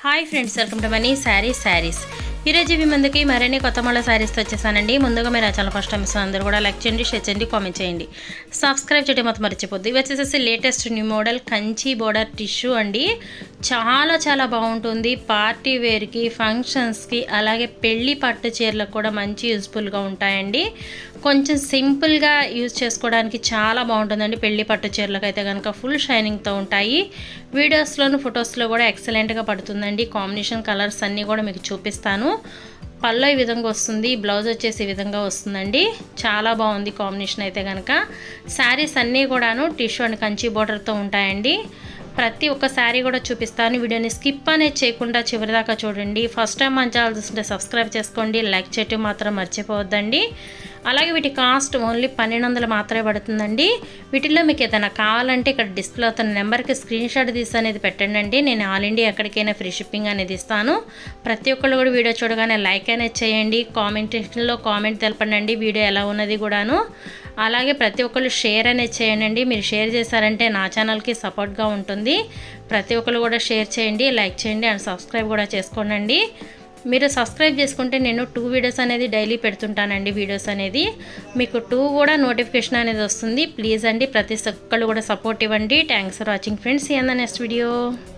Hi friends, welcome to Money saris. ఈరోజు మీ ముందుకి మరిన్ని కొత్త మళ్ళీ శారీస్తో వచ్చేసానండి. ముందుగా మీరు ఆ ఛానల్ ఫస్ట్ టైం ఇస్తాను, అందరూ కూడా లైక్ చేయండి, షేర్ చేయండి, కామెంట్ చేయండి, సబ్స్క్రైబ్ చేయడం మాత్రం మర్చిపోద్దు. ఇవి వచ్చేసి latest new model Kanchi border tissue అండి. చాలా బాగుంటుంది. పార్టీ వేర్కి, ఫంక్షన్స్కి, అలాగే పెళ్లి పట్టు చీరలకు కూడా మంచి యూస్ఫుల్గా ఉంటాయండి. కొంచెం సింపుల్గా యూజ్ చేసుకోవడానికి చాలా బాగుంటుందండి. పెళ్లి పట్టు చీరలకు అయితే కనుక ఫుల్ షైనింగ్తో ఉంటాయి. వీడియోస్లోను ఫొటోస్లో కూడా ఎక్సలెంట్గా పడుతుందండి. కాంబినేషన్ కలర్స్ అన్నీ కూడా మీకు చూపిస్తాను. పళ్ళు ఈ విధంగా వస్తుంది, బ్లౌజ్ వచ్చేసి ఈ విధంగా వస్తుందండి. చాలా బాగుంది కాంబినేషన్ అయితే కనుక. శారీస్ అన్నీ కూడాను టిష్యూ అండ్ కంచి బోర్డర్తో ఉంటాయండి. ప్రతి ఒక్క శారీ కూడా చూపిస్తాను. వీడియోని స్కిప్ అనేది చేయకుండా చివరిదాకా చూడండి. ఫస్ట్ టైం మన ఛానల్ చూస్తుంటే సబ్స్క్రైబ్ చేసుకోండి, లైక్ చేయటం మాత్రం మర్చిపోవద్దండి. అలాగే వీటి కాస్ట్ ఓన్లీ 1200 మాత్రమే పడుతుందండి. వీటిల్లో మీకు ఏదైనా కావాలంటే ఇక్కడ డిస్ప్లే అవుతున్న నెంబర్కి స్క్రీన్ షాట్ తీసి అనేది పెట్టండి. నేను ఆల్ ఇండియా ఎక్కడికైనా ఫ్రీ షిప్పింగ్ అనేది ఇస్తాను. ప్రతి ఒక్కళ్ళు కూడా వీడియో చూడగానే లైక్ అనేది చేయండి, కామెంటేషన్లో కామెంట్ తెలపండి వీడియో ఎలా ఉన్నది కూడాను. అలాగే ప్రతి ఒక్కళ్ళు షేర్ అనేది చేయండి. మీరు షేర్ చేశారంటే నా ఛానల్కి సపోర్ట్గా ఉంటుంది. ప్రతి ఒక్కళ్ళు కూడా షేర్ చేయండి, లైక్ చేయండి అండ్ సబ్స్క్రైబ్ కూడా చేసుకోండి. మీరు సబ్స్క్రైబ్ చేసుకుంటే నేను 2 వీడియోస్ అనేది డైలీ పెడుతుంటానండి. వీడియోస్ అనేది మీకు 2 కూడా నోటిఫికేషన్ అనేది వస్తుంది. ప్లీజ్ అండి ప్రతి ఒక్కళ్ళు కూడా సపోర్ట్ ఇవ్వండి. Thanks for watching friends. ఈ నెక్స్ట్ వీడియో.